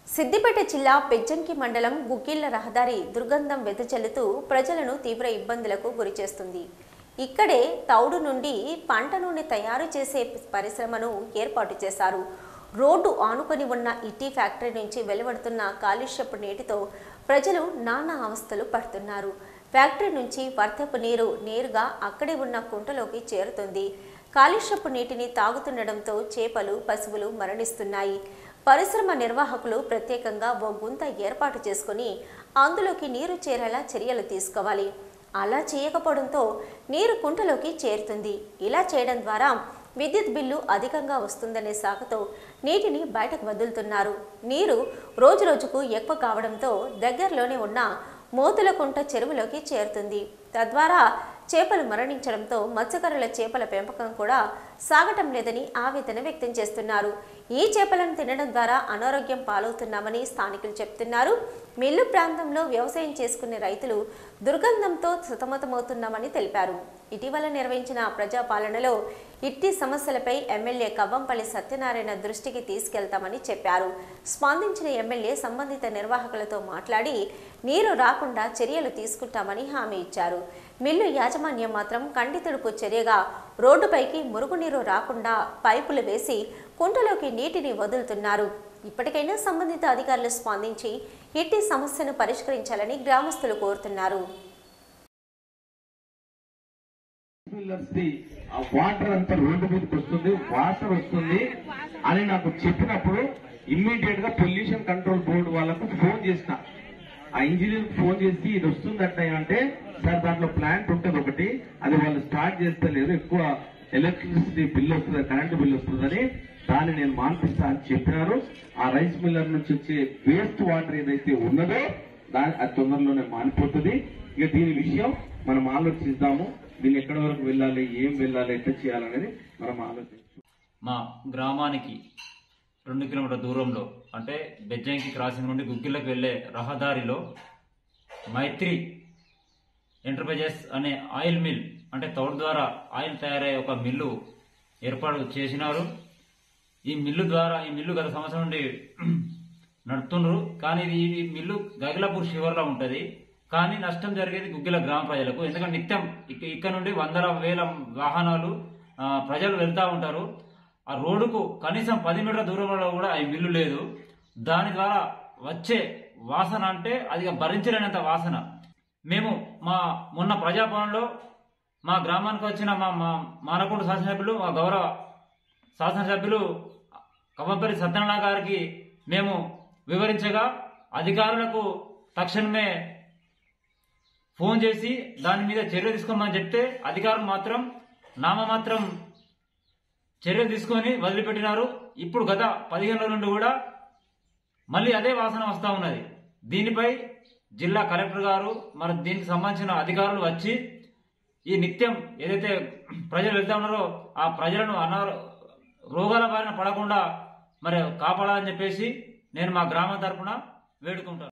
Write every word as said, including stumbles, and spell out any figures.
సిద్దిపేట జిల్లా పెజ్జంకి మండలం గుగ్గిళ్ల రహదారి దుర్గంధం వెదజల్లుతూ ప్రజలను తీవ్ర ఇబ్బందులకు గురిచేస్తుంది. ఇక్కడే తౌడు నుండి పంట నూనె తయారు చేసే పరిశ్రమను ఏర్పాటు చేశారు. రోడ్డు ఆనుకొని ఉన్న ఇటీ ఫ్యాక్టరీ నుంచి వెలువడుతున్న కాలుష్యపు నీటితో ప్రజలు నానా అవస్థలు పడుతున్నారు. ఫ్యాక్టరీ నుంచి వర్తపు నీరు నేరుగా అక్కడే ఉన్న కుంటలోకి చేరుతుంది. కాలుష్యపు నీటిని తాగుతుండడంతో చేపలు, పశువులు మరణిస్తున్నాయి. పరిశ్రమ నిర్వాహకులు ప్రత్యేకంగా ఓ గుంత ఏర్పాటు చేసుకుని అందులోకి నీరు చేరేలా చర్యలు తీసుకోవాలి. అలా చేయకపోవడంతో నీరు కుంటలోకి చేరుతుంది. ఇలా చేయడం ద్వారా విద్యుత్ బిల్లు అధికంగా వస్తుందనే సాకుతో నీటిని బయటకు వదులుతున్నారు. నీరు రోజు రోజుకు ఎక్కువ కావడంతో దగ్గరలోనే ఉన్న మోతులకుంట చెరువులోకి చేరుతుంది. తద్వారా చేపలు మరణించడంతో మత్స్యకారుల చేపల పెంపకం కూడా సాగటం లేదని ఆవేదన వ్యక్తం చేస్తున్నారు. ఈ చేపలను తినడం ద్వారా అనారోగ్యం పాలవుతున్నామని స్థానికులు చెప్తున్నారు. మిల్లు ప్రాంతంలో వ్యవసాయం చేసుకునే రైతులు దుర్గంధంతో సతమతమవుతున్నామని తెలిపారు. ఇటీవల నిర్వహించిన ప్రజాపాలనలో ఇట్టి సమస్యలపై ఎమ్మెల్యే కవ్వంపల్లి సత్యనారాయణ దృష్టికి తీసుకెళ్తామని చెప్పారు. స్పందించిన ఎమ్మెల్యే సంబంధిత నిర్వాహకులతో మాట్లాడి నీరు రాకుండా చర్యలు తీసుకుంటామని హామీ ఇచ్చారు. మిల్లు యాజమాన్యం మాత్రం కంటితుడుపు చర్యగా రోడ్డుపైకి మురుగునీరు రాకుండా పైపులు వేసి కుంటలోకి నీటిని వదులుతున్నారు. ఇప్పటికైనా సంబంధిత అధికారులు స్పందించి ఇట్టి సమస్యను పరిష్కరించాలని గ్రామస్తులు కోరుతున్నారు. వాటర్ అంతా రోడ్డు మీదకి వస్తుంది, వాటర్ వస్తుంది అని నాకు చెప్పినప్పుడు ఇమ్మీడియట్ గా పొల్యూషన్ కంట్రోల్ బోర్డు వాళ్ళకు ఫోన్ చేసిన. ఆ ఇంజనీర్ ఫోన్ చేసి ఇది వస్తుందట అంటే, సార్ దాంట్లో ప్లాంట్ ఉంటుంది ఒకటి, అది వాళ్ళు స్టార్ట్ చేస్తలేరు, ఎక్కువ ఎలక్ట్రిసిటీ బిల్ వస్తుంది, కరెంటు బిల్ వస్తుందని దాన్ని నేను మాన్పిస్తా అని చెప్పినారు. ఆ రైస్ మిల్లర్ నుంచి వచ్చే వేస్ట్ వాటర్ ఏదైతే ఉన్నదో దాని అది తొందరలోనే మానిపోతుంది. ఇక దీని విషయం మనం ఆలోచిద్దాము. దీన్ని ఎక్కడి వరకు వెళ్ళాలి, ఏం వెళ్ళాలి, ఎట్లా చేయాలనేది మనం ఆలోచించు. మా గ్రామానికి రెండు కిలోమీటర్ల దూరంలో అంటే బెజ్జంకి క్రాసింగ్ నుండి గుగ్గిళ్ళకి వెళ్లే రహదారిలో మైత్రి ఎంటర్ప్రైజెస్ అనే ఆయిల్ మిల్ అంటే తౌడు ద్వారా ఆయిల్ తయారయ్యే ఒక మిల్లు ఏర్పాటు చేసినారు. ఈ మిల్లు ద్వారా ఈ మిల్లు గత సంవత్సరం నుండి నడుపుతున్నారు. కానీ ఈ మిల్లు గగిలాపూర్ శివర్లో ఉంటుంది. కానీ నష్టం జరిగేది గుగ్గిల గ్రామ ప్రజలకు. ఎందుకంటే నిత్యం ఇక్కడ నుండి వందల వేల వాహనాలు ప్రజలు వెళ్తూ ఉంటారు. ఆ రోడ్డుకు కనీసం పది మీటర్ల దూరంలో కూడా ఈ మిల్లు లేదు. దాని ద్వారా వచ్చే వాసన అంటే అది భరించలేనంత వాసన. మేము మా మొన్న ప్రజాభవన్లో మా గ్రామానికి వచ్చిన మా మానకొండ శాసనసభ్యులు, మా గౌరవ శాసనసభ్యులు కవ్వంపల్లి సత్యనారాయణ గారికి మేము వివరించగా అధికారులకు తక్షణమే ఫోన్ చేసి దాని మీద చర్య తీసుకోమని చెప్తే అధికారులు మాత్రం నామమాత్రం చర్యలు తీసుకొని వదిలిపెట్టినారు. ఇప్పుడు గత పదిహేను రోజుల నుండి కూడా మళ్ళీ అదే వాసన వస్తూ ఉన్నది. దీనిపై జిల్లా కలెక్టర్ గారు మరి దీనికి సంబంధించిన అధికారులు వచ్చి ఈ నిత్యం ఏదైతే ప్రజలు వెళ్తా ఉన్నారో ఆ ప్రజలను అనా రోగాల బారిన పడకుండా మరి కాపాడాలని చెప్పేసి నేను మా గ్రామం తరఫున వేడుకుంటాను.